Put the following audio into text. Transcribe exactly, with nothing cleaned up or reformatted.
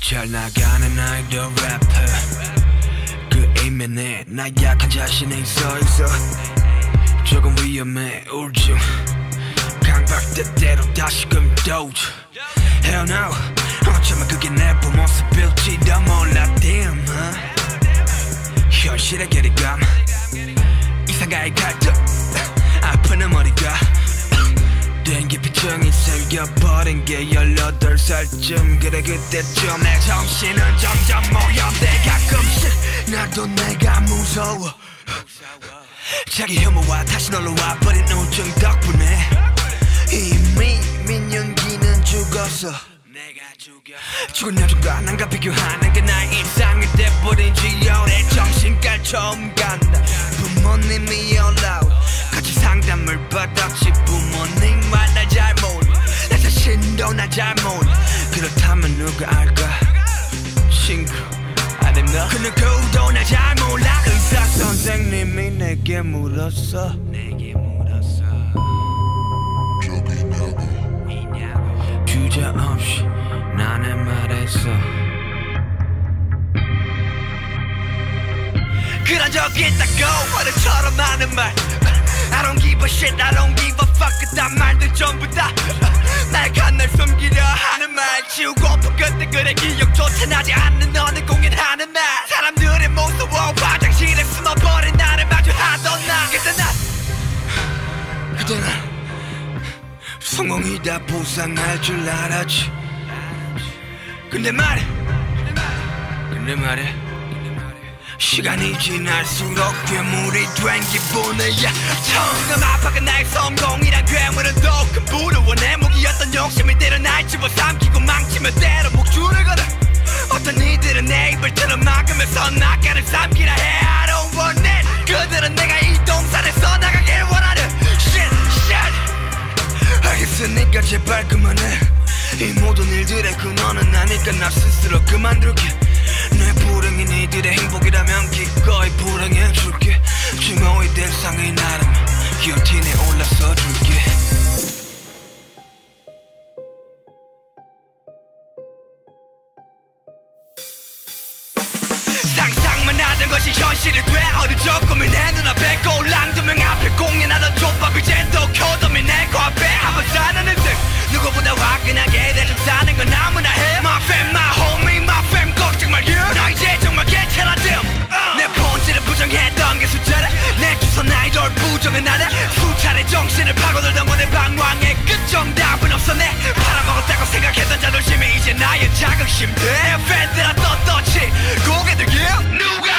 잘 나가는 아이돌 래퍼 그 이면에 나 약한 자신이 있어 있어 조금 위험해 우울증 강박대대로 다시금 도주 Hell no 어쩌면 그게 내 부모습일지도 몰라 damn huh? 현실의 괴리감 이상가의 갈등 아픈 머리가 된기피증이 생겨버린 게 열여덟 살쯤 그래 그때쯤 내 정신은 점점 모염돼 가끔씩 나도 내가 무서워 자기 혐오와 다시 놀러 와버린 우울증 덕분에 이미 민연기는 죽었어 죽은 여전과 난가 비교하는 게 나의 일상이 돼버린 지연의 정신과 처음 간다 부모님이 올라오 같이 상담을 받았지 부모님과 날 잘 몰라 내 자신도 날 잘 몰라 그렇다면 누가 알까 친구 I don't know 그 누구도 날 잘 몰라 의사 선생님이 내게 물었어 내게 물었어 저기 있냐고 있냐고 주저없이 나는 말했어 그런 적 있다고 어른처럼 하는 말 I don't give a shit, I don't give a fuck 그딴 말들 전부 다 날 간날 숨기려 하는 말 지우고픈 그때 그래 기억조차 나지 않는 너는 공연하는 말 사람들이 무서워 화장실에 숨어버린 나를 마주하던 나 그때 난 그때 난 성공이다 보상할 줄 알았지 근데 말해 근데 말해 시간이 지날수록 괴물이 된 기분이야 처음 아파가 나의 성공이란 괴물은 더 큰 부러워 내 무기였던 욕심이 때려 날 집어삼키고 망치며 때려 목줄을 걸어 어떤 이들은 내 입을 틀어 막으면서 낙가를 삼키라 해 I don't want it 그들은 내가 이 동산에 써나가길 원하는 Shit shit 알겠으니까 제발 그만해 이 모든 일들의 근원은 나니까 나 스스로 그만둘게 내 불행이 니들의 행복이라면 기꺼이 불행해줄게 증오의 대상이 나라면 기어틴에 올라서 줄게 상상만 하던 것이 현실이 돼 어느 조금이 내 눈앞에 꼴랑 두 명 앞에 공연하던 족밥 이젠 또 교덤이 내 코앞에 한번 사는 듯 누구보다 화끈하게 대충 사는 건 아무나 해 My fam, my homie, my fam 걱정 말 you 나 이제 정말 괜찮아 뜸 내 본질을 부정했던 게 숫자라 내 주선 아이돌 부정은 나다 수차례 정신을 파고들던 오늘 방황의 끝 정답은 없어 내 팔아먹었다고 생각했던 자존심이 이제 나의 자긍심 내 팬들아 떳떳이 고개 들게 누가